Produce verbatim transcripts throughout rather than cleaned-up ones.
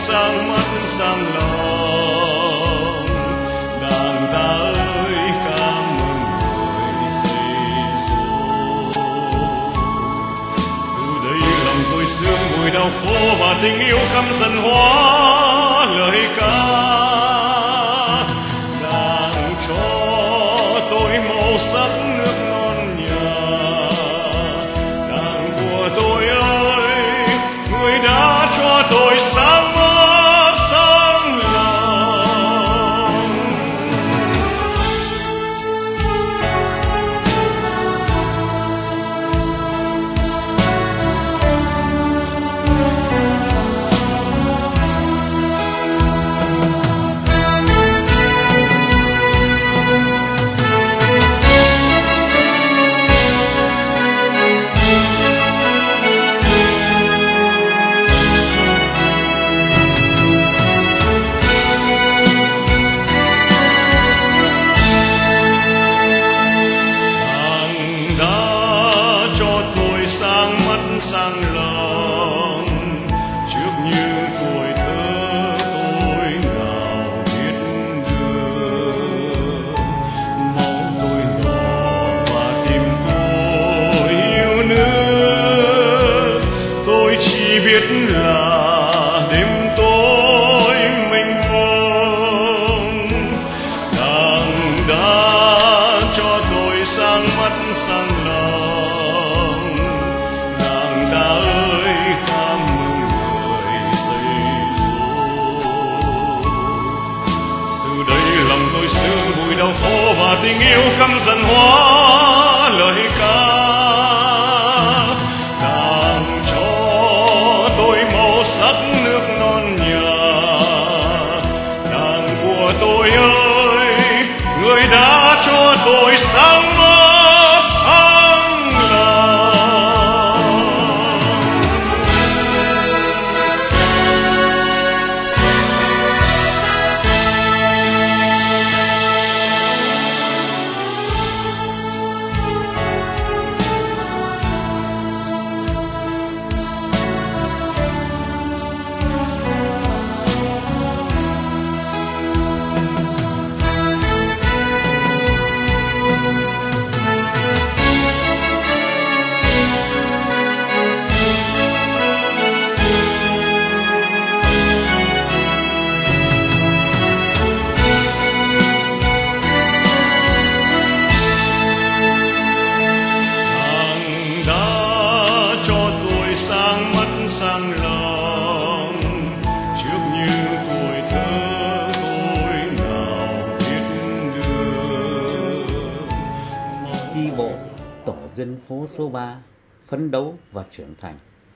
sáng mắt sáng lòng. Đảng ta ơi cảm ơn người Giêsu. Từ đây lòng tôi sương mùi đau khổ và tình yêu căm dần hóa lời ca. Đảng cho tôi màu sắc nước non nhà. Đảng của tôi ơi, người đã cho tôi sáng mắt sáng lòng. Sang lòng trước như tuổi thơ tôi nào biết đường, máu tôi nhỏ và tim tôi yêu nước. Tôi chỉ biết là đêm tối mênh mông. Đảng đã cho tôi sang mắt sang lòng. Ta ơi cảm ơn người Giêsu. Từ đây lòng tôi sương mùi đau khổ và tình yêu căm dần hóa lời ca. Đảng cho tôi màu sắc nước non nhà. Đảng của tôi ơi, người đã cho tôi sáng mắt sáng lòng. Sang lòng trước như tuổi thơ tôi nào biết đường. Chi bộ tổ dân phố số ba phấn đấu và trưởng thành.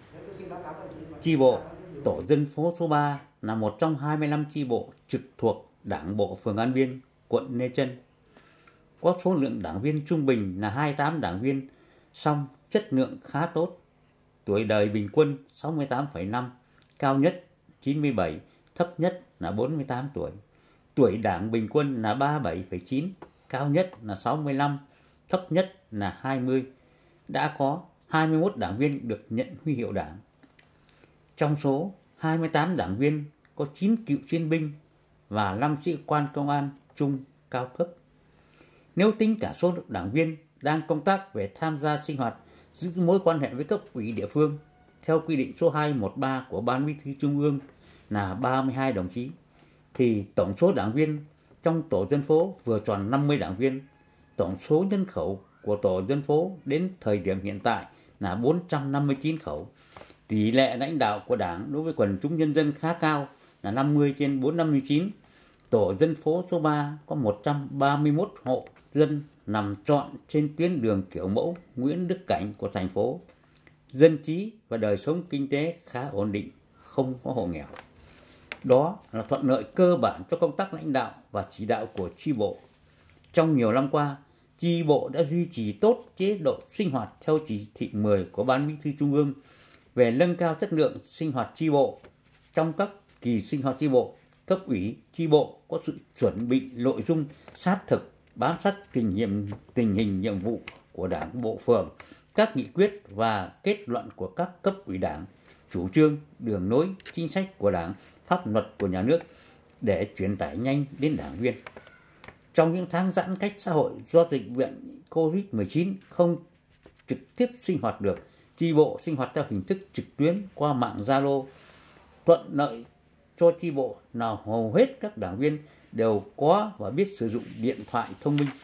Chi bộ tổ dân phố số ba là một trong hai mươi lăm chi bộ trực thuộc Đảng bộ phường An Biên, quận Lê Chân. Có số lượng đảng viên trung bình là hai mươi tám đảng viên, song chất lượng khá tốt. Tuổi đời bình quân sáu mươi tám phẩy năm, cao nhất chín mươi bảy, thấp nhất là bốn mươi tám tuổi. Tuổi đảng bình quân là ba mươi bảy phẩy chín, cao nhất là sáu mươi lăm, thấp nhất là hai mươi. Đã có hai mươi mốt đảng viên được nhận huy hiệu đảng. Trong số hai mươi tám đảng viên có chín cựu chiến binh và năm sĩ quan công an trung cao cấp. Nếu tính cả số đảng viên đang công tác về tham gia sinh hoạt giữ mối quan hệ với cấp ủy địa phương theo quy định số hai trăm mười ba của Ban Bí thư Trung ương là ba mươi hai đồng chí, thì tổng số đảng viên trong tổ dân phố vừa tròn năm mươi đảng viên. Tổng số nhân khẩu của tổ dân phố đến thời điểm hiện tại là bốn trăm năm mươi chín khẩu. Tỷ lệ lãnh đạo của Đảng đối với quần chúng nhân dân khá cao là năm mươi trên bốn trăm năm mươi chín. Tổ dân phố số ba có một trăm ba mươi mốt hộ dân nằm trọn trên tuyến đường kiểu mẫu Nguyễn Đức Cảnh của thành phố. Dân trí và đời sống kinh tế khá ổn định, không có hộ nghèo. Đó là thuận lợi cơ bản cho công tác lãnh đạo và chỉ đạo của chi bộ. Trong nhiều năm qua, chi bộ đã duy trì tốt chế độ sinh hoạt theo chỉ thị mười của Ban Bí thư Trung ương về nâng cao chất lượng sinh hoạt chi bộ. Trong các kỳ sinh hoạt chi bộ, cấp ủy chi bộ có sự chuẩn bị nội dung sát thực, bám sát tình hình, tình hình nhiệm vụ của Đảng bộ phường, các nghị quyết và kết luận của các cấp ủy Đảng, chủ trương, đường lối, chính sách của Đảng, pháp luật của nhà nước để truyền tải nhanh đến đảng viên. Trong những tháng giãn cách xã hội do dịch bệnh Covid mười chín không trực tiếp sinh hoạt được, chi bộ sinh hoạt theo hình thức trực tuyến qua mạng Zalo, thuận lợi cho chi bộ nào hầu hết các đảng viên đều có và biết sử dụng điện thoại thông minh.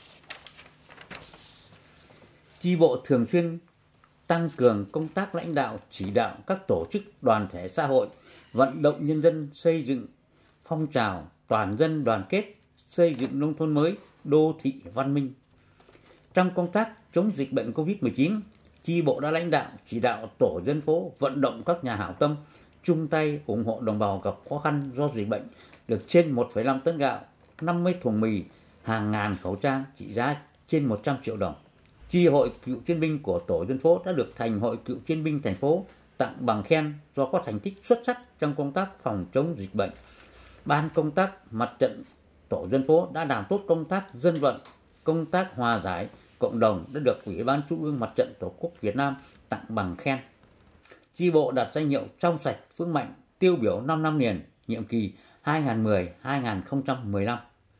Chi bộ thường xuyên tăng cường công tác lãnh đạo, chỉ đạo các tổ chức đoàn thể xã hội, vận động nhân dân xây dựng phong trào toàn dân đoàn kết, xây dựng nông thôn mới, đô thị văn minh. Trong công tác chống dịch bệnh Covid mười chín, chi bộ đã lãnh đạo, chỉ đạo tổ dân phố vận động các nhà hảo tâm chung tay ủng hộ đồng bào gặp khó khăn do dịch bệnh được trên một phẩy năm tấn gạo, năm mươi thùng mì, hàng ngàn khẩu trang trị giá trên một trăm triệu đồng. Chi hội cựu chiến binh của tổ dân phố đã được Thành hội cựu chiến binh thành phố tặng bằng khen do có thành tích xuất sắc trong công tác phòng chống dịch bệnh. Ban công tác mặt trận tổ dân phố đã làm tốt công tác dân vận, công tác hòa giải cộng đồng đã được Ủy ban Trung ương Mặt trận Tổ quốc Việt Nam tặng bằng khen. Chi bộ đạt danh hiệu trong sạch vững mạnh tiêu biểu năm năm liền, nhiệm kỳ hai nghìn không trăm mười đến hai nghìn không trăm mười lăm.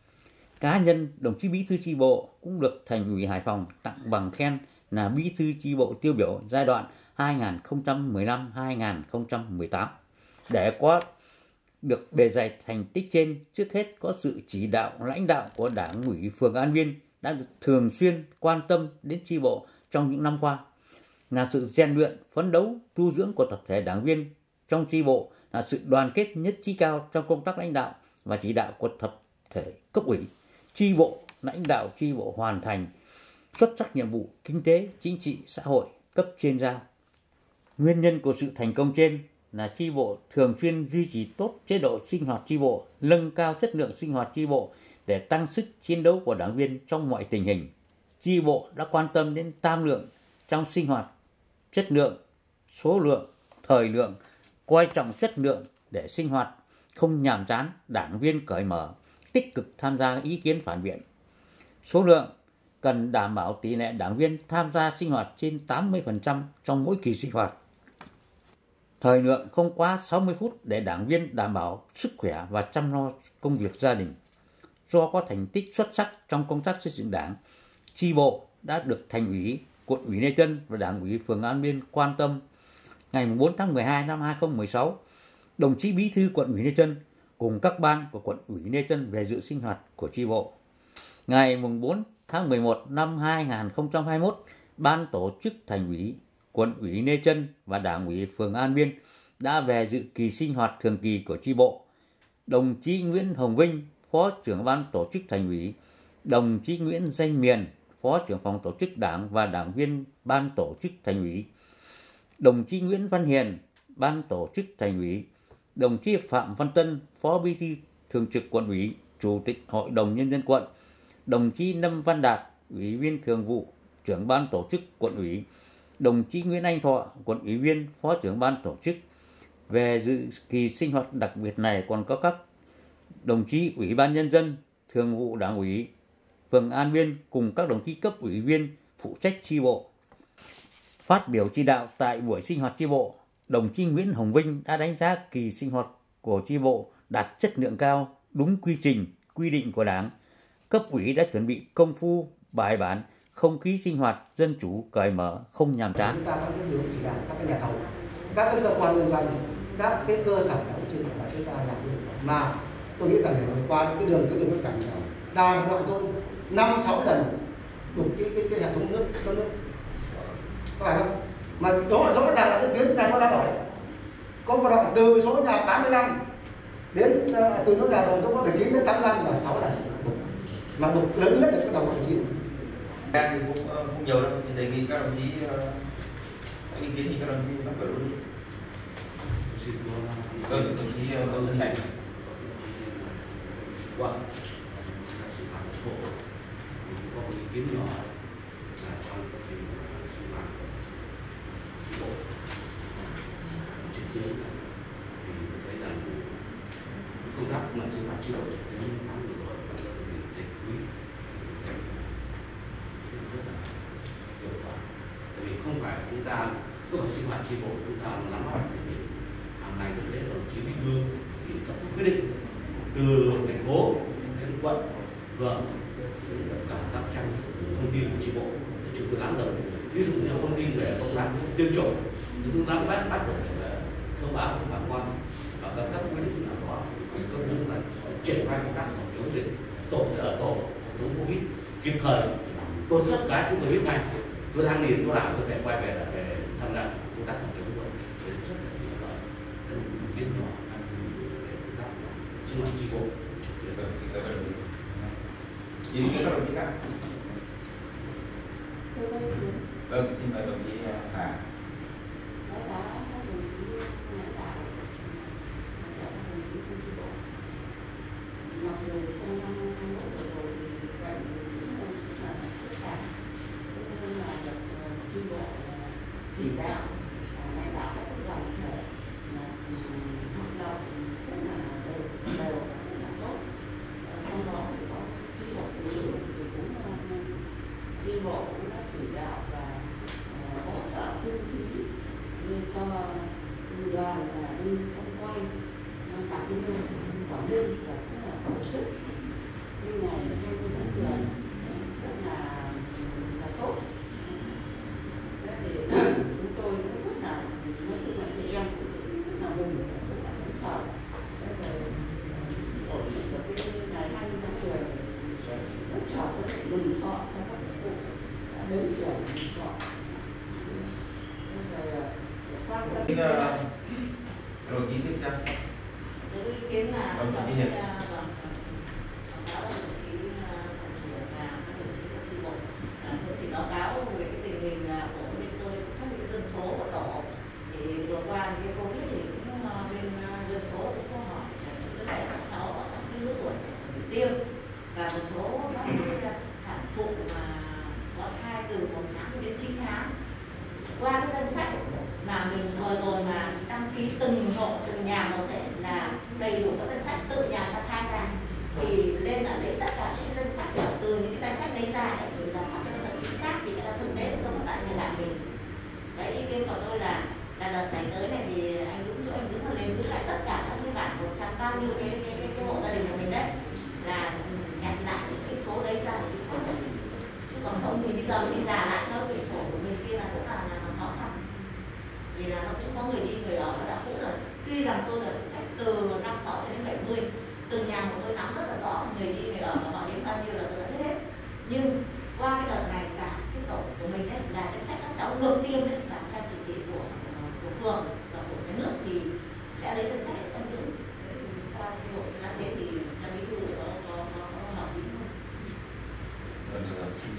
Cá nhân đồng chí bí thư chi bộ cũng được Thành ủy Hải Phòng tặng bằng khen là bí thư chi bộ tiêu biểu giai đoạn hai nghìn không trăm mười lăm đến hai nghìn không trăm mười tám. Để có được bề dày thành tích trên, trước hết có sự chỉ đạo lãnh đạo của Đảng ủy phường An Biên đã được thường xuyên quan tâm đến chi bộ trong những năm qua, là sự rèn luyện, phấn đấu, tu dưỡng của tập thể đảng viên trong chi bộ, là sự đoàn kết nhất trí cao trong công tác lãnh đạo và chỉ đạo của tập thể cấp ủy. Chi bộ, lãnh đạo chi bộ hoàn thành xuất sắc nhiệm vụ kinh tế, chính trị, xã hội cấp trên giao. Nguyên nhân của sự thành công trên là chi bộ thường xuyên duy trì tốt chế độ sinh hoạt chi bộ, nâng cao chất lượng sinh hoạt chi bộ để tăng sức chiến đấu của đảng viên trong mọi tình hình. Chi bộ đã quan tâm đến tam lượng trong sinh hoạt, chất lượng, số lượng, thời lượng, coi trọng chất lượng để sinh hoạt không nhàm chán, đảng viên cởi mở, tích cực tham gia ý kiến phản biện. Số lượng cần đảm bảo tỷ lệ đảng viên tham gia sinh hoạt trên tám mươi phần trăm trong mỗi kỳ sinh hoạt. Thời lượng không quá sáu mươi phút để đảng viên đảm bảo sức khỏe và chăm lo công việc gia đình. Do có thành tích xuất sắc trong công tác xây dựng đảng, chi bộ đã được Thành ủy, Quận ủy Lê Chân và Đảng ủy phường An Biên quan tâm. Ngày bốn tháng mười hai năm hai nghìn không trăm mười sáu, đồng chí bí thư Quận ủy Lê Chân cùng các ban của Quận ủy Lê Chân về dự sinh hoạt của chi bộ. Ngày bốn tháng mười một năm hai nghìn không trăm hai mươi mốt, ban tổ chức Thành ủy, Quận ủy Lê Chân và Đảng ủy phường An Biên đã về dự kỳ sinh hoạt thường kỳ của chi bộ. Đồng chí Nguyễn Hồng Vinh, Phó trưởng ban tổ chức Thành ủy, đồng chí Nguyễn Danh Miền, Phó trưởng phòng tổ chức Đảng và đảng viên ban tổ chức Thành ủy, đồng chí Nguyễn Văn Hiền, ban tổ chức Thành ủy, đồng chí Phạm Văn Tân, Phó Bí thư Thường trực Quận ủy, Chủ tịch Hội đồng Nhân dân quận, đồng chí Lâm Văn Đạt, Ủy viên Thường vụ, trưởng ban tổ chức Quận ủy, đồng chí Nguyễn Anh Thọ, Quận ủy viên, Phó trưởng ban tổ chức. Về dự kỳ sinh hoạt đặc biệt này còn có các đồng chí Ủy ban Nhân dân, Thường vụ Đảng ủy phường An Biên cùng các đồng chí cấp ủy viên phụ trách chi bộ. Phát biểu chỉ đạo tại buổi sinh hoạt chi bộ, đồng chí Nguyễn Hồng Vinh đã đánh giá kỳ sinh hoạt của chi bộ đạt chất lượng cao, đúng quy trình, quy định của Đảng. Cấp ủy đã chuẩn bị công phu, bài bản, không khí sinh hoạt dân chủ, cởi mở, không nhàm chán. Chúng ta có cái điều chỉ đạo các cái nhà thầu, các cái cơ quan liên quan, các cái cơ sở đó trên là chúng ta làm được. Mà tôi nghĩ rằng để qua cái đường cái đường nước cảnh nào, đào đoạn tôi năm sáu lần đục cái cái, cái hệ thống nước cấp nước, có phải không? Mà rõ rõ ràng là cái tuyến này nó đang ở đấy. Có một đoạn từ số nhà tám mươi lăm đến uh, từ số nhà đầu số có chín đến tám mươi lăm là sáu lần đục. Mà đục lớn nhất là cái đầu có chín. Thì cũng không nhiều đâu, thì đề nghị các đồng chí có ý kiến thì các đồng chí phát biểu luôn đi. Vâng, đồng chí Đỗ Xuân Thành. Vâng, sinh hoạt của bộ có một ý kiến nhỏ là trong quá trình sinh hoạt của bộ trực tuyến thì tôi thấy rằng công tác mà sinh hoạt chi bộ trực tuyến tháng vừa rồi và dịch quý rất là hiệu quả. Tại vì không phải chúng ta cứ phải sinh hoạt chi bộ chúng ta nắm bắt tình hình hàng ngày đến lễ đồng chí bí thư thì cấp quyết định từ thành phố đến quận, phường xuống cả các trang thông tin của chi bộ thì chúng tôi nắm được. Ví dụ như thông tin về công tác tiêm chủng, chúng tôi nắm bắt bắt được để thông báo với bà con và các cấp quy định nào đó công tác là triển khai công tác phòng chống dịch tổ ở tổ chống Covid kịp thời, đột xuất cái chúng tôi biết ngay. Tôi đang nghỉ tôi làm tôi phải quay về để tham gia công tác phòng chống dịch để rất là kịp thời. Cái ý kiến nhỏ để công tác sinh hoạt chi bộ trực tiếp. Vâng, xin cảm ơn đồng chí. Ý kiến các đồng chí khác. Vâng, xin mời đồng chí Hà. Mặc dù trong năm hai nghìn không trăm hai mươi mốt vừa rồi thì dịch bệnh cũng rất là phức tạp, thế nên là được chi bộ chỉ đạo lãnh đạo các đoàn thể là hoạt động rất là đều đều rất là tốt. Trong đó thì có chi bộ phụ nữ thì cũng chi bộ cũng đã chỉ đạo và hỗ trợ kinh phí như cho đoàn là đi tham quan tại cái nơi Quảng Ninh và cũng là tổ chức như này trong cái vấn đề rất là là tốt. Thế thì chúng tôi cũng rất là nói chung là chị em cũng rất là mừng và rất là phấn khởi. Thế rồi ổn định được cái ngày hai mươi tháng mười sẽ rất là có thể mừng thọ cho các cô đã đến trường mừng thọ. Thế rồi quan tâm Đồng chí tiếp theo. cái ý kiến là Vâng, trong ghi cái nhận. vâng báo cáo đồng chí trưởng và các đồng chí các chi bộ tôi chỉ báo cáo về cái tình hình của bên tôi xác định dân số của tổ. Thì vừa qua thì cái Covid thì cũng bên dân số cũng có hỏi tất cả các cháu ở các lứa tuổi tiêm và một số các cái sản phụ mà có thai từ một tháng đến chín tháng. Qua cái danh sách mà mình vừa rồi mà đăng ký từng hộ từng nhà một đấy là đầy đủ các danh sách tự nhà ta khai ra thì lên là lấy tất cả những danh sách ở từ những cái danh sách đấy ra để mình ra soát cho nó thật chính xác thì cái là thực tế sống tại nhà làm mình. Cái ý kiến của tôi là là đợt này tới này thì anh Dũng chỗ anh Dũng là lên giữ lại tất cả các cái bản một trăm bao nhiêu cái cái, cái, cái hộ gia đình của mình đấy là nhặt lại những cái số đấy ra để chính xác đấy. Chứ còn không thì bây giờ mình đi giả lại theo cái sổ của mình kia là cũng là là khó khăn. Vì là nó cũng có người đi người ở nó đã cũ rồi. Tuy rằng tôi là phụ trách từ năm sáu đến bảy mươi, từng nhà của tôi nắm rất là rõ người đi người ở và họ đến bao nhiêu là tôi đã biết hết. Nhưng qua cái đợt này cả cái tổ của mình ấy là danh sách các cháu được tiêm đấy là theo chỉ thị của của phường và của nhà nước thì sẽ lấy danh sách để tâm dưỡng. Qua chi bộ làm thế thì nhà bí thư có có có có hợp lý không? Vâng, được, xin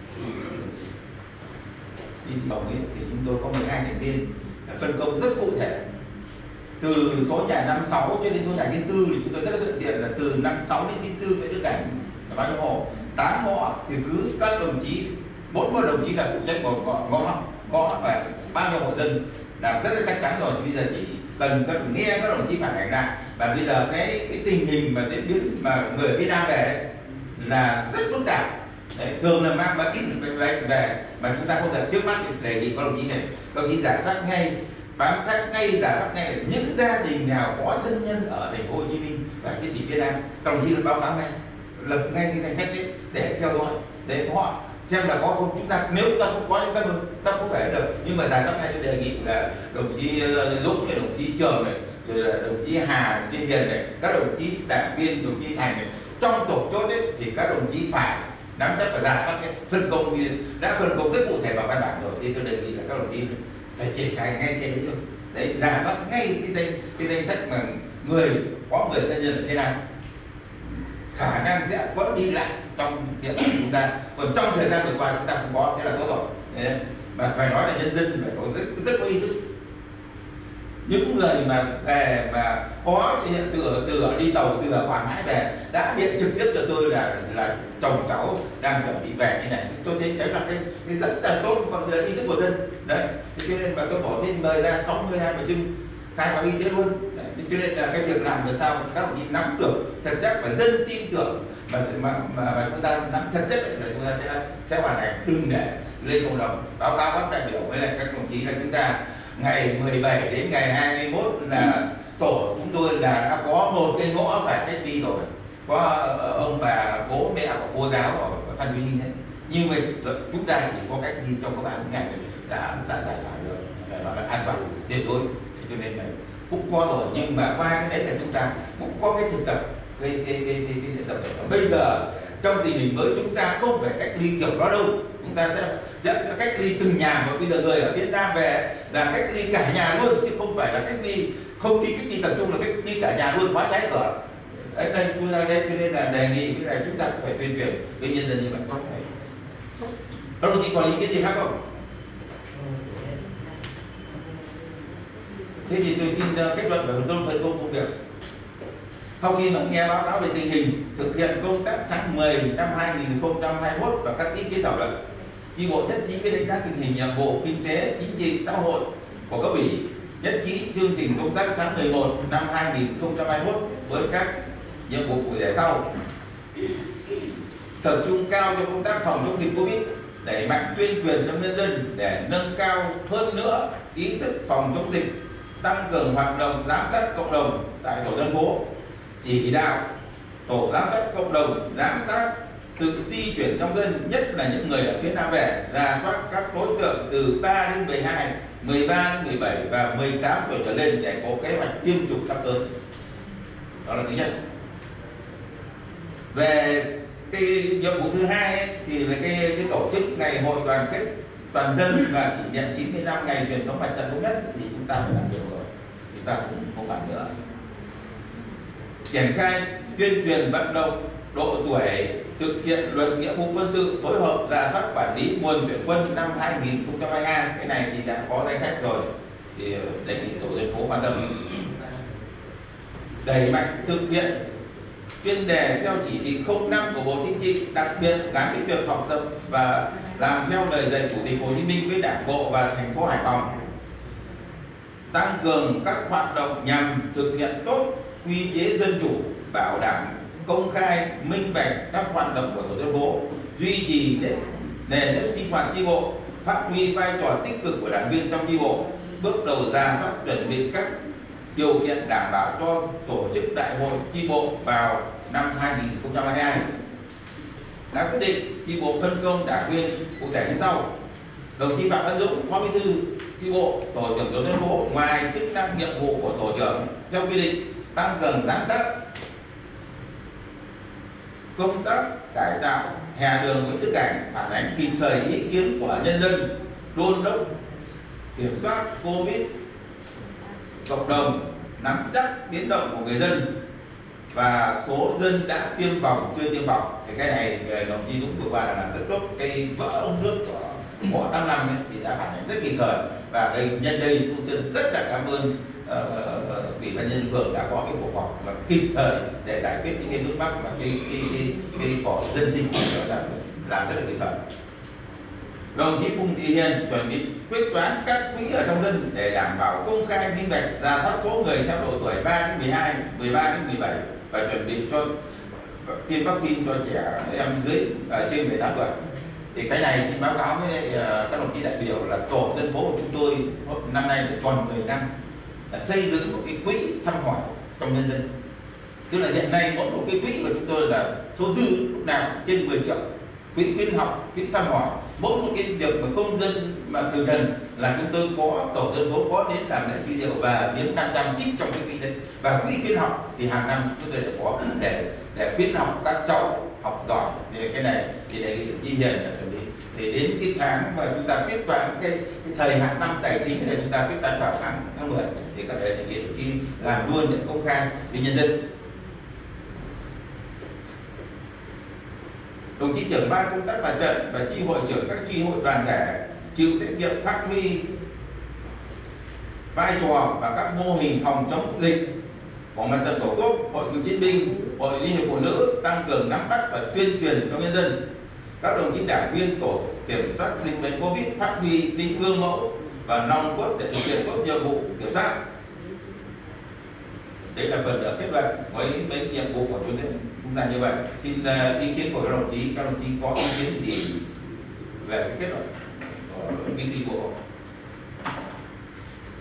xin đồng ý thì chúng tôi có mười hai thành viên phân công rất cụ thể. Từ số nhà năm sáu cho đến số nhà chín tư thì chúng tôi rất là thuận tiện là từ năm sáu đến chín tư với đức cảnh là bao nhiêu hộ, tám ngõ thì cứ các đồng chí bốn mươi đồng chí là phụ trách một ngõ ngõ ngõ và bao nhiêu hộ dân là rất là chắc chắn rồi. Bây giờ chỉ cần các nghe các đồng chí phản ánh lại và bây giờ cái cái tình hình mà diễn biến mà người phía Nam về là rất phức tạp. Đấy, thường là mang bệnh về, về mà chúng ta không thể trước mắt thì đề nghị các đồng chí này, các đồng chí giả soát ngay, bám sát ngay, giả soát ngay những gia đình nào có thân nhân ở thành phố Hồ Chí Minh và phía tỉnh phía Nam, các đồng chí là báo cáo ngay, lập ngay cái danh sách đấy để theo dõi, để họ xem là có không. Chúng ta nếu chúng ta không có chúng ta được, ta không phải được, nhưng mà giả soát ngay tôi đề nghị là đồng chí Dũng này, đồng chí Trường này, rồi là đồng chí Hà, đồng chí Hiền này, các đồng chí đảng viên, đồng chí Thành này, trong tổ chốt đấy thì các đồng chí phải nắm chắc và giả soát cái phân công thì đã phân công rất cụ thể vào văn bản rồi, thì tôi đề nghị là các đồng chí phải triển khai ngay trên đấy rồi, đấy giả soát ngay cái danh cái danh sách mà người có người thân nhân ở phía Nam khả năng sẽ có đi lại trong địa bàn chúng ta, còn trong thời gian vừa qua chúng ta không có thế là tốt rồi. Đấy. Mà phải nói là nhân dân phải có rất rất có ý thức. Những người mà về mà có hiện từ từ ở đi tàu từ ở Quảng Ngãi về đã điện trực tiếp cho tôi là là chồng cháu đang chuẩn bị về như này, tôi thấy đấy là cái cái rất là tốt, còn là ý thức của dân đấy. Thế cho nên mà tôi bỏ thêm mời ra sáu mươi hai bà trưng khai báo y tế luôn. Đấy. Thế cho nên là cái việc làm làm sao các đồng chí nắm được thật chắc và dân tin tưởng mà mà mà, mà chúng ta nắm thật chất là chúng ta sẽ sẽ hoàn thành, đừng để lên cộng đồng. Báo cáo các đại biểu với lại các đồng chí là chúng ta ngày mười bảy đến ngày hai mươi mốt là tổ chúng tôi là đã có một cái ngõ phải cách ly rồi, có ông bà bố mẹ của cô giáo của Phan Huy Sinh đấy, nhưng mà chúng ta chỉ có cách ly trong có ba ngày đã đã giải tỏa được, phải nói là an toàn tuyệt đối, cho nên là cũng có rồi, nhưng mà qua cái đấy là chúng ta cũng có cái thực tập cái cái cái cái, cái thực tập này. Bây giờ trong tình hình mới chúng ta không phải cách ly kiểu đó đâu, chúng ta sẽ sẽ cách ly từng nhà. Và bây giờ người ở phía Nam về là cách ly cả nhà luôn, chứ không phải là cách ly không đi cách ly tập trung, là cách ly cả nhà luôn, khóa trái cửa. Đấy, đây chúng ta đây cho nên là đề nghị cái này chúng ta phải tuyên truyền với nhân dân như vậy. Đâu thì còn ý kiến gì khác không? Thế thì tôi xin kết luận về đơn phân công công việc. Sau khi mà nghe báo cáo về tình hình thực hiện công tác tháng mười năm hai nghìn không trăm hai mươi mốt và các ý kiến thảo luận, chi bộ nhất trí với đánh giá tình hình nhiệm vụ kinh tế, chính trị, xã hội của cấp ủy, nhất trí chương trình công tác tháng mười một năm hai nghìn không trăm hai mươi mốt với các nhiệm vụ cụ thể sau: tập trung cao cho công tác phòng chống dịch Covid, đẩy mạnh tuyên truyền cho nhân dân để nâng cao hơn nữa ý thức phòng chống dịch, tăng cường hoạt động giám sát cộng đồng tại tổ dân phố, chỉ đạo tổ giám sát cộng đồng giám sát sự di chuyển trong dân, nhất là những người ở phía Nam về, rà soát các đối tượng từ ba đến mười hai, mười ba đến mười bảy và mười tám tuổi trở lên để có kế hoạch tiêm chủng sắp tới. Đó là thứ nhất. Về cái nhiệm vụ thứ hai ấy, thì là cái, cái tổ chức ngày hội đoàn kết toàn dân và kỷ niệm chín mươi năm ngày truyền thống mặt trận thống nhất thì chúng ta phải làm được rồi, chúng ta cũng không làm nữa. Triển khai tuyên truyền vận động độ tuổi thực hiện luật nghĩa vụ quân sự, phối hợp rà soát quản lý nguồn tuyển quân năm hai nghìn không trăm hai mươi hai. Cái này thì đã có danh sách rồi, thì đề nghị tổ dân phố quan tâm. Đẩy mạnh thực hiện chuyên đề theo chỉ thị không năm của Bộ Chính trị, đặc biệt gắn với việc học tập và làm theo lời dạy Chủ tịch Hồ Chí Minh với Đảng bộ và thành phố Hải Phòng. Tăng cường các hoạt động nhằm thực hiện tốt quy chế dân chủ, bảo đảm công khai, minh bạch các hoạt động của tổ dân phố, duy trì nền nếp sinh hoạt chi bộ, phát huy vai trò tích cực của đảng viên trong chi bộ, bước đầu rà soát chuẩn bị các điều kiện đảm bảo cho tổ chức đại hội chi bộ vào năm hai nghìn không trăm hai mươi hai. Đã quyết định chi bộ phân công đảng viên cụ thể như sau: đồng chí Phạm Văn Dũng, Phó Bí thư chi bộ, tổ trưởng tổ dân phố, ngoài chức năng nhiệm vụ của tổ trưởng theo quy định, tăng cường giám sát công tác cải tạo hè đường Nguyễn Đức Cảnh, phản ánh kịp thời ý kiến của nhân dân, đôn đốc kiểm soát Covid cộng đồng, nắm chắc biến động của người dân và số dân đã tiêm phòng chưa tiêm phòng. Thì cái này đồng chí Dũng vừa qua là làm rất tốt. Cái vỡ ống nước của của tám năm ấy, thì đã phản ánh rất kịp thời, và đây nhân đây cũng xin rất là cảm ơn ủy ban nhân phường đã có cái cuộc họp và kịp thời để giải quyết những cái vướng mắc và cái cái cái cái của dân sinh làm làm rất là kịp thời. Đồng chí Phùng Thị Hiền chuẩn bị quyết toán các quỹ ở trong dân để đảm bảo công khai, minh bạch, rà soát số người theo độ tuổi ba đến mười hai, mười ba đến mười bảy và chuẩn bị cho tiêm vaccine cho trẻ em dưới uh, trên mười tám tuổi. Thì cái này thì báo cáo với các đồng chí đại biểu là tổ dân phố của chúng tôi năm nay còn mười năm là xây dựng một cái quỹ thăm hỏi trong nhân dân. Tức là hiện nay mỗi một cái quỹ của chúng tôi là số dư lúc nào trên mười triệu. Quỹ khuyến học, quỹ thăm hỏi, mỗi một cái việc mà công dân mà từ gần là chúng tôi có tổ dân phố có đến làm lễ truy điệu và miếng năm trăm trích trong cái quỹ đấy. Và quỹ khuyến học thì hàng năm chúng tôi đã có để để khuyến học các cháu học giỏi. Thì cái này thì đề nghị chi hiền là chuẩn bị để đến cái tháng mà chúng ta quyết toán cái, cái thời hạn năm tài chính để chúng ta quyết toán vào tháng tháng mười thì các đề nghị chi làm luôn để công khai với nhân dân. Đồng chí trưởng ban công tác mặt trận và chi hội trưởng các chi hội đoàn thể chịu trách nhiệm phát huy vai trò và các mô hình phòng chống dịch của mặt trận tổ quốc, hội cựu chiến binh, hội liên hiệp phụ nữ, tăng cường nắm bắt và tuyên truyền cho nhân dân. Các đồng chí đảng viên tổ kiểm soát dịch bệnh Covid phát huy đi gương mẫu và nòng cốt để thực hiện tốt nhiệm vụ kiểm soát. Đấy là phần ở kết luận với mấy nhiệm vụ của chúng ta như vậy. Xin uh, ý kiến của các đồng chí, các đồng chí có ý kiến gì về cái kết luận của bí thư bộ?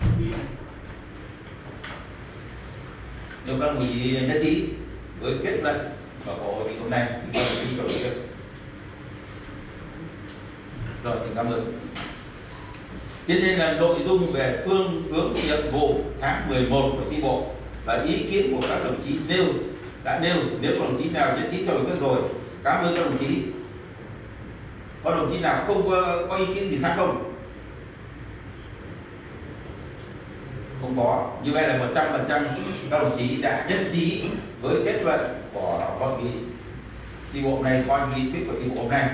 nếu các đồng chí nhất trí với kết luận và của hội nghị hôm nay thì các đồng chí cho ý kiến. Rồi, xin cảm ơn. Thế nên là nội dung về phương hướng nhiệm vụ tháng mười một của chi bộ và ý kiến của các đồng chí nêu đã nêu. Nếu đồng chí nào nhất trí cho ý kiến rồi, cảm ơn các đồng chí. Có đồng chí nào không có, có ý kiến gì khác không? Không có. Như vậy là một trăm phần trăm các đồng chí đã nhất trí với kết luận của hội nghị chi bộ này, coi nghị quyết của chi bộ hôm nay.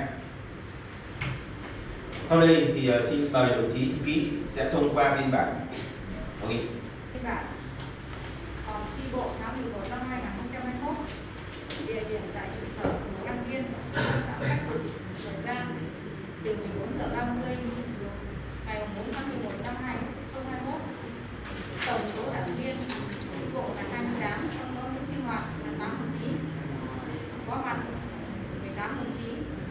Sau đây thì uh, xin mời đồng chí thư ký sẽ thông qua biên bản hội nghị. Biên bản họp chi bộ tháng mười một năm hai nghìn không trăm hai mươi mốt, địa điểm tại trụ sở của An Viên, tạm cách thời gian từ mười bốn giờ ba mươi ngày bốn tháng mười một năm hai nghìn không trăm hai mươi mốt. Tổng số đảng viên chi bộ là hai mươi tám, trong đó những sinh hoạt là tám đồng chí, có mặt mười tám đồng chí.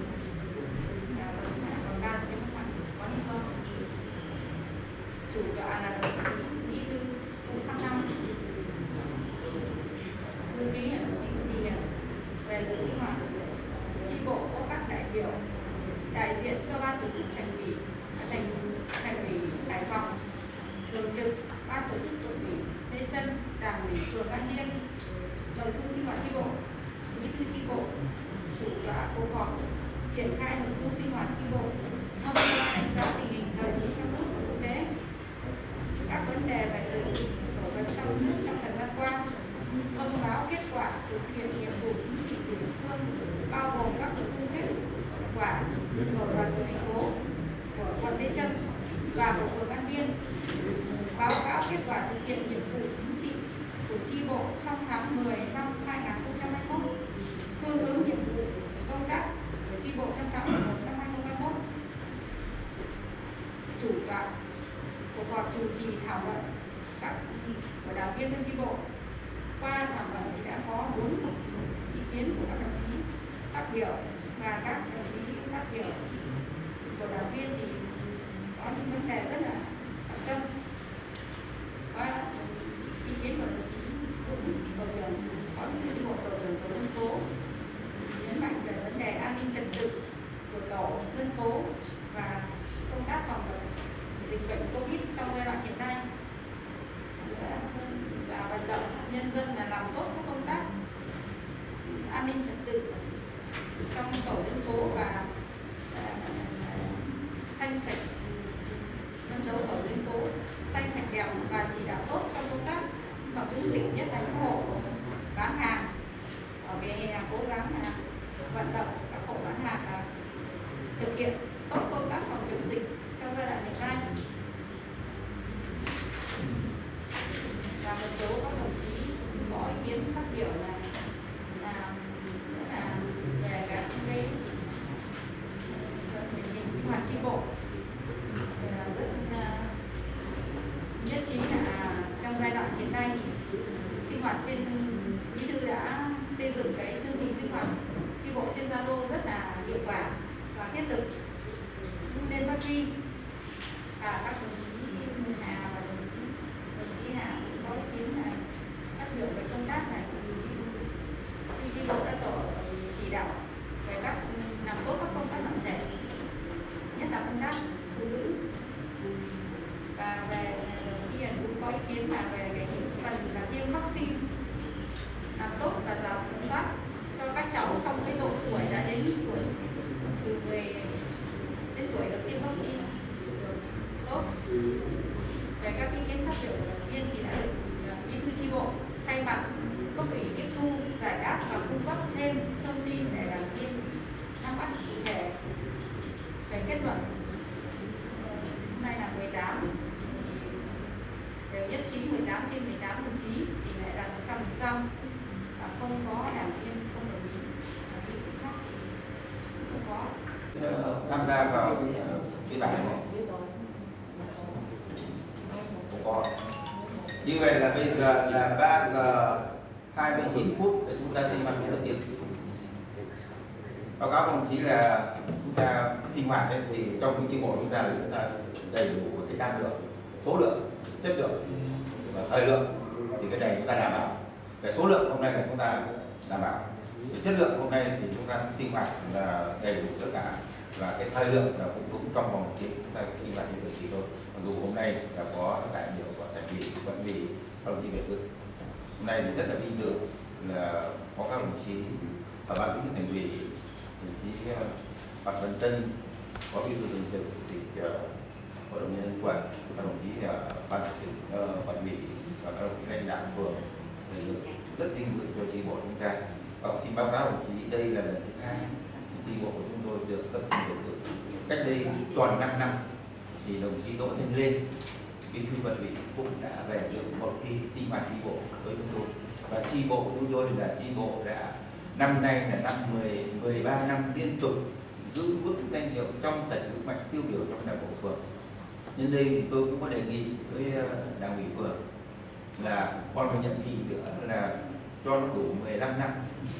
Chủ tọa là đồng chí Bí thư Vũ Khắc Năm, thư ký là đồng chí Bùi Hiền. Về dự sinh hoạt chi bộ có các đại biểu đại diện cho ban tổ chức thành ủy, thành thành ủy Hải Phòng, thường trực ban tổ chức tỉnh ủy Lê Chân, đảng ủy phường An Viên. Nội dung sinh hoạt chi bộ: Bí thư chi bộ chủ tọa cuộc họp triển khai nội dung sinh hoạt chi bộ, thông qua đánh giá tình hình thời sự trong nước và quốc tế, các vấn đề về thời sự nổi bật trong nước trong thời gian qua, thông báo kết quả thực hiện nhiệm vụ chính trị của địa phương, bao gồm các nội dung kết quả nổi bật của thành phố, của quận Lê Chân và của phường An Viên, báo cáo kết quả thực hiện nhiệm vụ chính trị của chi bộ trong tháng mười năm hai nghìn không trăm hai mươi mốt, phương hướng nhiệm vụ công tác của chi bộ trong tháng mười một năm hai nghìn không trăm hai mươi mốt. Chủ tọa cuộc họp chủ trì thảo luận các của đảng viên trong chi bộ. Qua thảo luận thì đã có bốn ý kiến của các đồng chí phát biểu, và các đồng chí phát biểu của đảng viên thì có những vấn đề rất là trọng tâm. Qua ý kiến của đồng chí tổ trưởng, có những chi bộ tổ trưởng tổ dân phố nhấn mạnh về vấn đề an ninh trật tự của tổ dân phố và công tác phòng chống dịch bệnh Covid trong giai đoạn hiện nay, và vận động nhân dân là làm tốt các công tác an ninh trật tự trong tổ dân phố và xanh sạch, phấn đấu tổ dân phố xanh sạch đẹp và chỉ đạo tốt trong công tác phòng chống dịch, nhất là những hộ bán hàng ở vỉa hè, cố gắng là vận động các hộ bán hàng là thực hiện tốt công tác phòng chống dịch trong giai đoạn hiện nay. Và một số các đồng chí có ý kiến phát biểu là là, là về các cái tình hình sinh hoạt chi bộ, rất nhất trí là trong giai đoạn hiện nay thì sinh hoạt trên bí thư đã xây dựng cái chương trình sinh hoạt chi bộ trên Zalo rất là hiệu quả và thiết thực, nên phát huy. Và các đồng chí Hà và đồng chí đồng chí Hà cũng có ý kiến này phát biểu về công tác này, thì chi bộ đã tổ chỉ đạo về các làm tốt các công tác đoàn thể, nhất là công tác phụ nữ. Và về đồng chí Hiền cũng có ý kiến là về cái phần là tiêm vaccine, làm tốt và rà soát cho các cháu trong cái độ tuổi đã đến tuổi từ mười đến tuổi được tiêm vaccine tốt. Về các ý kiến phát biểu của đảng viên thì đã được bí thư chi bộ thay mặt cấp ủy tiếp thu, giải đáp và cung cấp thêm thông tin để đảng viên nắm bắt cụ thể về kết luận. Hôm nay là mười tám thì đều nhất trí, mười tám trên mười tám đồng chí, tỷ lệ đạt một trăm phần trăm, và không có đảng viên không đồng ý. Và ý kiến khác thì không có tham gia vào biên bản này. Không có. Như vậy là bây giờ là ba giờ hai mươi chín phút để chúng ta sinh hoạt đầu tiên. Báo cáo đồng chí là chúng ta sinh hoạt ấy, thì trong cái chi bộ chúng ta là chúng ta đầy đủ cái đa lượng, số lượng, chất lượng và thời lượng, thì cái này chúng ta đảm bảo. Về số lượng hôm nay là chúng ta đảm bảo. Về chất lượng hôm nay thì chúng ta sinh hoạt là đầy đủ tất cả, và cái thời lượng là cũng đúng trong vòng một tiếng chúng ta sinh hoạt như thường kỳ thôi. Mặc dù hôm nay là có đại biểu của thành ủy, quận ủy, các đồng chí về dự. Hôm nay thì rất là vinh dự là có các đồng chí ở ban bí thư thành ủy, đồng chí Phạm Văn Tân, phó bí thư thường trực thì hội đồng nhân dân quận, các đồng chí ban thường trực quận ủy và các đồng chí lãnh đạo phường, rất vinh dự cho chi bộ chúng ta. Và xin báo cáo đồng chí đây là lần thứ hai chi bộ của chúng tôi được cấp ủy được cử. Cách đây tròn năm năm thì đồng chí Đỗ Thanh Lê, bí thư quận ủy cũng đã về được một kỳ sinh hoạt chi bộ với chúng tôi. Và chi bộ của chúng tôi là chi bộ đã năm nay là năm mười, mười ba năm liên tục giữ vững danh hiệu trong sạch vững mạnh tiêu biểu trong đảng bộ phường. Nhân đây thì tôi cũng có đề nghị với đảng ủy phường là còn một nhiệm kỳ nữa là cho nó đủ mười lăm năm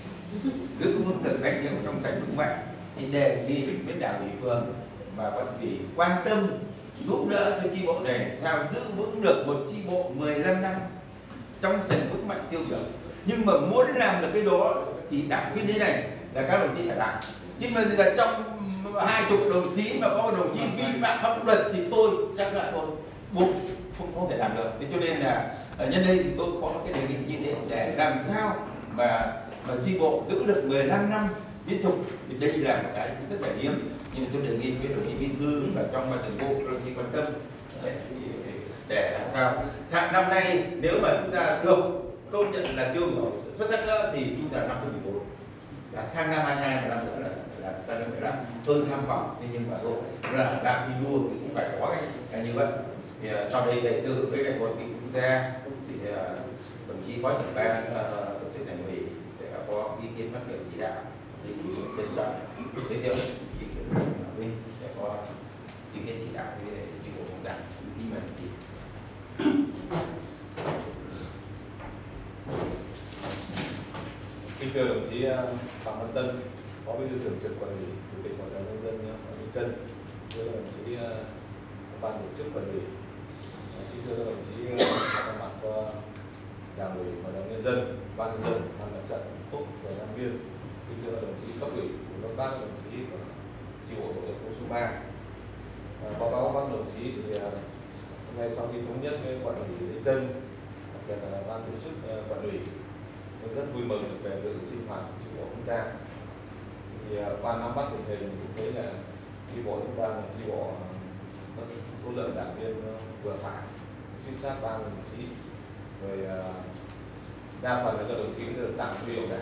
giữ vững được danh hiệu trong sạch vững mạnh, thì đề nghị với đảng ủy phường và quận ủy quan tâm giúp đỡ cho chi bộ này sao giữ vững được một chi bộ mười lăm năm trong sạch vững mạnh tiêu biểu. Nhưng mà muốn làm được cái đó thì đảng viên thế này là các đồng chí phải làm. Chứ mà là trong hai chục đồng chí mà có một đồng chí vi phạm pháp luật thì thôi chắc là thôi buộc không không thể làm được. Thế cho nên là ở nhân đây thì tôi có cái đề nghị như thế để làm sao mà mà chi bộ giữ được mười lăm năm liên tục thì đây là một cái rất là hiếm. Nhưng mà tôi đề nghị với đồng chí bí thư và trong ban thường vụ đồng chí quan tâm để, để làm sao sang năm nay nếu mà chúng ta được công nhận là tiêu biểu xuất sắc nữa thì chúng ta năm mươi bốn. Và sang năm hai hai và năm nữa là là ta phải làm tôi tham vọng, thế nhưng mà thôi là làm thi đua thì cũng phải có cái, cái như vậy. Thì uh, sau đây để từ với đại hội nghị quốc gia thì uh, đồng chí phó trưởng ban tổ chức thành ủy sẽ có ý kiến phát biểu chỉ đạo thì trân trọng tiếp theo chỉ Vinh sẽ có ý kiến chỉ đạo về chi bộ công đảng ký mời thì kính thưa đồng chí Phạm Văn Tân, phó bí thư thường trực quận ủy, chủ tịch hội đồng nhân dân quận Bình Tân, thưa đồng chí ban tổ chức quận ủy, kính thưa đồng chí thay mặt cho đảng ủy, hội đồng nhân dân, ban nhân dân, ban mặt trận Phúc, phường Nam Viên, kính thưa đồng chí cấp ủy, công tác đồng chí của chi bộ tổ dân phố số ba. Báo cáo các đồng chí thì hôm nay sau khi thống nhất với quận ủy Lê Trân, đặc biệt là ban tổ chức quận ủy, tôi rất vui mừng được về dự sinh hoạt chi bộ chúng ta. Thì qua nắm bắt tình hình thì thấy là chi bộ chúng ta là chi bộ có số lượng đảng viên vừa phải, suýt sát ba mươi đồng chí, rồi đa phần là các đồng chí được tặng phiếu cả.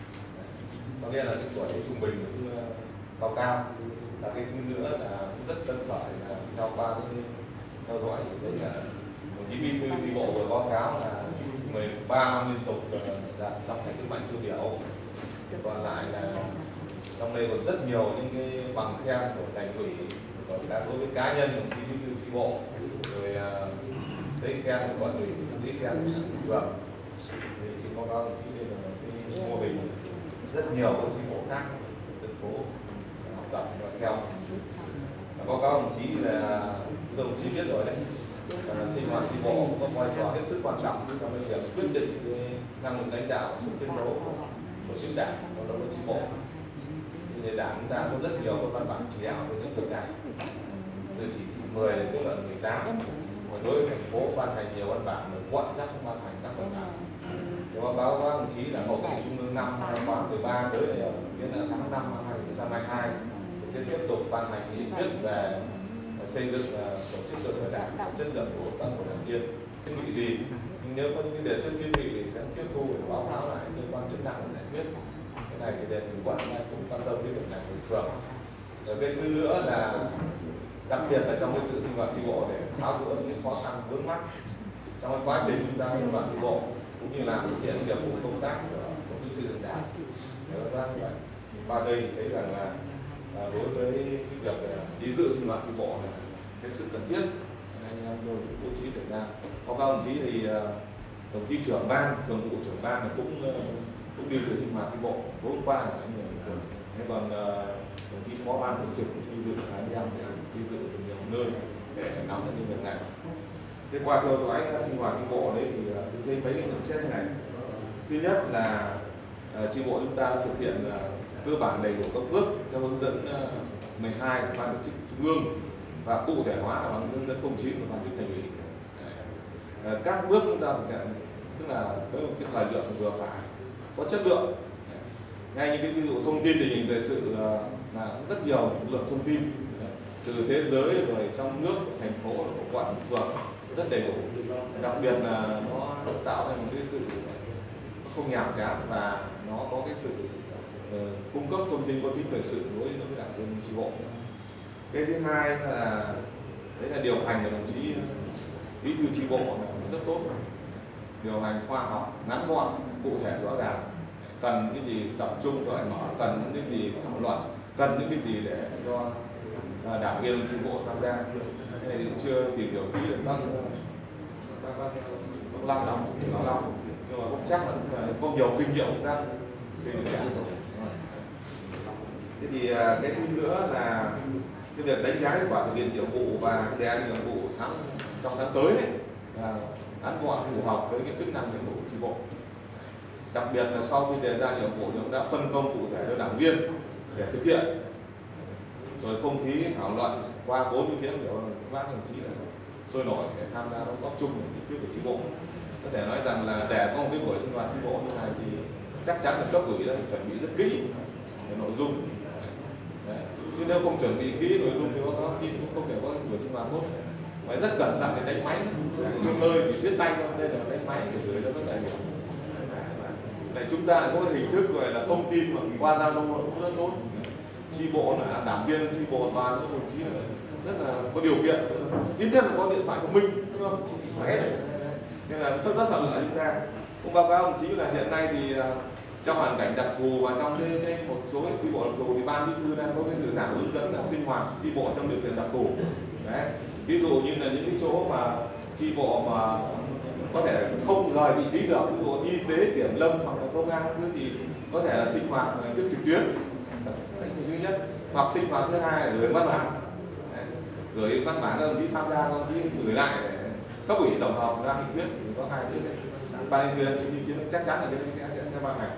Có nghĩa là cái tuổi trung bình cũng cao cao. Và cái thứ nữa là cũng rất phấn khởi là theo qua cái theo dõi thì thấy là đồng chí bí thư chi bộ vừa báo cáo là mười ba năm liên tục đạt trong sạch vững mạnh tiêu biểu. Còn lại là trong đây còn rất nhiều những cái bằng khen của thành ủy, còn cả đối với cá nhân đồng chí bí thư chi bộ, rồi thấy khen của quận ủy, thấy khen của phường. Thì xin báo cáo đồng chí đây là cái mô hình rất nhiều các chi bộ khác của thành phố học tập và theo. Báo cáo đồng chí là đồng chí biết rồi đấy, sinh hoạt chi bộ có vai trò hết sức quan trọng trong cái việc quyết định cái năng lực lãnh đạo, sức chiến đấu của tổ chức đảng và đó là chi bộ. Thì đảng chúng ta có rất nhiều các văn bản chỉ đạo về lĩnh vực này, từ chỉ thị mười đến kết luận mười tám. Và đối với thành phố ban hành nhiều văn bản, rồi quận các cũng ban hành các văn bản. Thì báo cáo các đồng chí là hội nghị trung ương năm khóa mười ba tới đây nghĩa là tháng năm năm hai nghìn không trăm hai mươi hai sẽ tiếp tục ban hành nghị quyết về xây dựng tổ chức cơ sở đảng, chất lượng của các bộ đảng viên. Kiến nghị gì? Nếu có những cái đề xuất kiến nghị thì sẽ tiếp thu để báo cáo lại cơ quan chức năng để giải quyết. Cái này thì đề nghị quận cũng quan tâm đến việc này của phường. Rồi cái thứ nữa là đặc biệt là trong cái tự sinh hoạt chi bộ để tháo gỡ những khó khăn vướng mắc trong cái quá trình chúng ta sinh hoạt chi bộ cũng như làm thực hiện nhiệm vụ công tác của tổ chức xây dựng đảng. Qua đây thì thấy rằng là, là đối với cái việc đi dự sinh hoạt chi bộ là cái sự cần thiết, anh em tôi bố trí thời gian. Báo cáo đồng chí thì đồng chí trưởng ban, thường vụ trưởng ban là cũng cũng đi dự sinh hoạt chi bộ. Tối hôm qua là anh nhiều thường. Thế còn đồng chí phó ban thường trực cũng đi dự, anh em sẽ đi dự từ nhiều nơi để nắm được những việc này. Thế qua theo dõi sinh hoạt chi bộ đấy thì tôi thấy mấy cái nhận xét thế này. Thứ nhất là uh, chi bộ chúng ta đã thực hiện uh, cơ bản đầy đủ các bước theo hướng dẫn uh, mười hai của ban tổ chức trung ương và cụ thể hóa là bằng hướng dẫn không chín của ban tổ chức thành ủy. Uh, các bước chúng ta thực hiện tức là với một cái thời lượng vừa phải, có chất lượng. Ngay như cái ví dụ thông tin tình hình về sự uh, là rất nhiều lượng thông tin từ thế giới rồi trong nước, thành phố, quận, phường rất đầy đủ. Đặc biệt là nó tạo ra một cái sự không nhàm chán và nó có cái sự uh, cung cấp thông tin có tính thời sự đối với đảng viên chi bộ. Cái thứ hai là đấy là điều hành của đồng chí bí thư chi bộ là rất tốt, điều hành khoa học, ngắn gọn, cụ thể rõ ràng, cần cái gì tập trung rồi mở, cần những cái gì thảo luận, cần những cái gì để cho đảng viên chi bộ tham gia. Cái này thì chưa tìm hiểu kỹ được các các các lao động, lao động, nhưng mà cũng chắc là có nhiều kinh nghiệm công tác. Thế thì cái thứ nữa là cái việc đánh giá kết quả thực hiện nhiệm vụ và đề án nhiệm vụ tháng trong tháng tới này là ngắn gọn, phù hợp với cái chức năng nhiệm vụ của chi bộ. Đặc biệt là sau khi đề ra nhiệm vụ chúng đã phân công cụ thể cho đảng viên để thực hiện, rồi không khí thảo luận qua bốn ý kiến của các đồng chí là sôi nổi để tham gia đóng góp chung vào nghị quyết của chi bộ. Có thể nói rằng là để có một cái buổi sinh hoạt chi bộ như này thì chắc chắn là cấp ủy đã chuẩn bị rất kỹ về nội dung. Đấy. Chứ nếu không chuẩn bị kỹ nội dung thì có khi cũng không thể có buổi sinh hoạt tốt. Phải rất cẩn thận để đánh máy, trong nơi thì viết tay thôi, đây là đánh máy để gửi cho các đại biểu. Này chúng ta lại có hình thức gọi là thông tin mà qua Zalo cũng rất tốt. Chi bộ là đảng viên chi bộ toàn các đồng chí là rất là có điều kiện, ít nhất là có điện thoại thông minh, đúng không? Khỏe này. Nên là rất rất thuận lợi chúng ta. Cũng báo cáo đồng chí là hiện nay thì trong hoàn cảnh đặc thù và trong cái, cái một số chi bộ đặc thù thì ban bí thư đang có cái dự thảo hướng dẫn là sinh hoạt chi bộ trong điều kiện đặc thù. Đấy. Ví dụ như là những cái chỗ mà chi bộ mà có thể không rời vị trí được, ví dụ y tế, kiểm lâm hoặc là công an thì có thể là sinh hoạt hình thức trực tuyến. Thứ nhất, hoặc sinh hoạt thứ hai là gửi văn bản, gửi văn bản các đồng chí tham gia, các đồng chí gửi lại để cấp ủy tổng hợp ra nghị quyết. Có hai cái này, ban viên xin ý kiến chắc chắn là cái sẽ sẽ sẽ ban hành.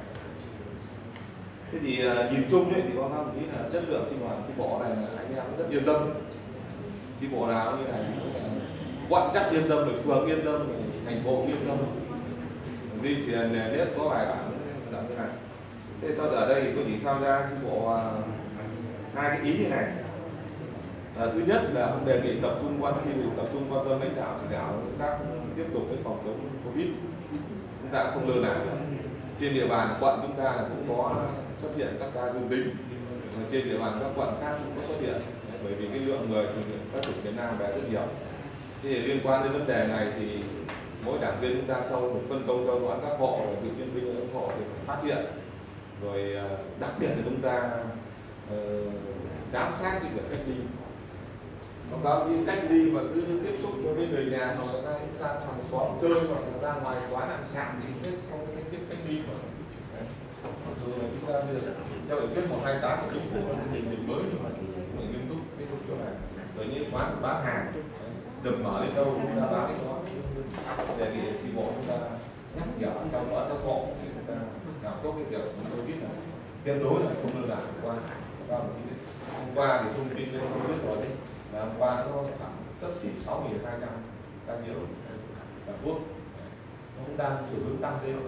Thế thì uh, nhìn chung ấy, thì có các đồng chí là chất lượng sinh hoạt chi bộ này là anh em rất yên tâm. Chi bộ nào như này quận chắc yên tâm, rồi phường yên tâm, rồi thành phố yên tâm, di chuyển nề nếp có bài bản làm như này. Thế sau ở đây tôi chỉ tham gia chi bộ uh, hai cái ý như này. À, thứ nhất là ông đề nghị tập trung quan khi tập trung quan tâm lãnh đạo chỉ đạo công tác tiếp tục cái phòng chống Covid, chúng ta không lơ là nữa. Trên địa bàn quận chúng ta là cũng có xuất hiện các ca dương tính, trên địa bàn các quận khác cũng có xuất hiện, bởi vì cái lượng người từ các tỉnh miền Nam về rất nhiều. Thì liên quan đến vấn đề này thì mỗi đảng viên chúng ta sau một phân công theo dõi các hộ, rồi cựu nhân viên các hộ thì phải phát hiện, rồi đặc biệt là chúng ta uh, giám sát cái việc cách ly. Báo cáo như cách ly và cứ tiếp xúc với người nhà hoặc là đang sang hàng xóm chơi hoặc là ra ngoài quán ăn sạn thì không có tiếp cách ly mà. Rồi chúng ta bây giờ theo nghị quyết một hai tám của chính phủ là tình hình mới nhưng mà mình nghiêm túc cái chỗ này. Rồi như quán bán hàng được mở lên đâu chúng ta bán đến đó. Đề nghị chi bộ chúng ta nhắc nhở trong đó các hộ để chúng ta làm tốt cái việc chúng tôi biết là tuyệt đối là không lơ là qua qua một cái hôm qua thì thông tin lên không biết rồi đấy. Là hôm qua nó khoảng xấp xỉ sáu nghìn hai trăm ca nhiễm toàn quốc, nó cũng đang chiều hướng tăng lên.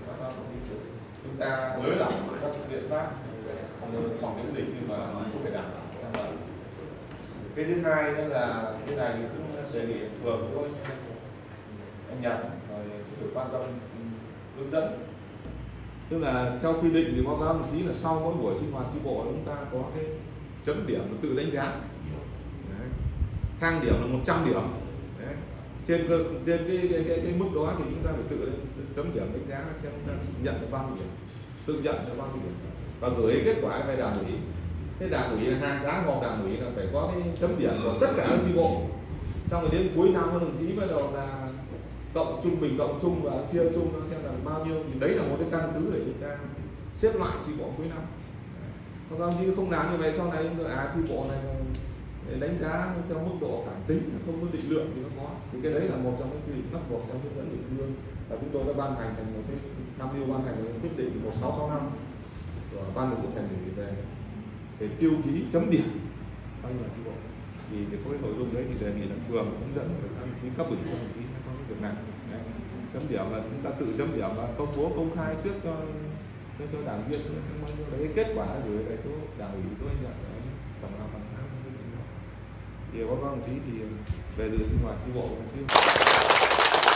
Chúng ta nới lỏng các biện pháp phòng phòng chống dịch nhưng mà cũng phải đảm bảo. Cái thứ hai nữa là cái này cũng đề nghị phường thôi anh Nhật rồi phải quan tâm hướng dẫn. Tức là theo quy định thì báo cáo đồng chí là sau mỗi buổi sinh hoạt chi bộ chúng ta có cái chấm điểm và tự đánh giá. Đấy. Thang điểm là một trăm điểm. Đấy. Trên cơ trên cái, cái, cái, cái mức đó thì chúng ta phải tự chấm điểm đánh giá xem chúng ta nhận được bao nhiêu điểm, tự nhận được bao nhiêu điểm và gửi kết quả về đảng ủy. Thế đảng ủy là hàng tháng họp đảng ủy là phải có cái chấm điểm của tất cả các chi bộ. Xong rồi đến cuối năm các đồng chí bắt đầu là cộng trung bình cộng chung và chia chung xem là bao nhiêu, thì đấy là một cái căn cứ để chúng ta xếp loại chi bộ cuối năm. Còn không chứ không làm như vậy sau này chúng ta à chi bộ này để đánh giá theo mức độ cảm tính, không có định lượng thì nó có. Thì cái đấy là một trong những quy định bắt buộc trong hướng dẫn địa phương, và chúng tôi đã ban hành thành một cái tham mưu ban hành một quyết định một sáu sáu năm của ban thường vụ thành ủy về về tiêu chí chấm điểm ban chấp hành chi bộ. Thì để có cái nội dung đấy thì đề nghị là phường hướng dẫn để các đồng chí cấp ủy các đồng chí có cái việc này. Đấy. Chấm điểm là chúng ta tự chấm điểm và công bố công khai trước cho cho, cho đảng viên, lấy cái kết quả gửi về chỗ đảng ủy tôi nhận tổng hợp hàng tháng. Thì có các đồng chí thì về dự sinh hoạt chi bộ đồng chí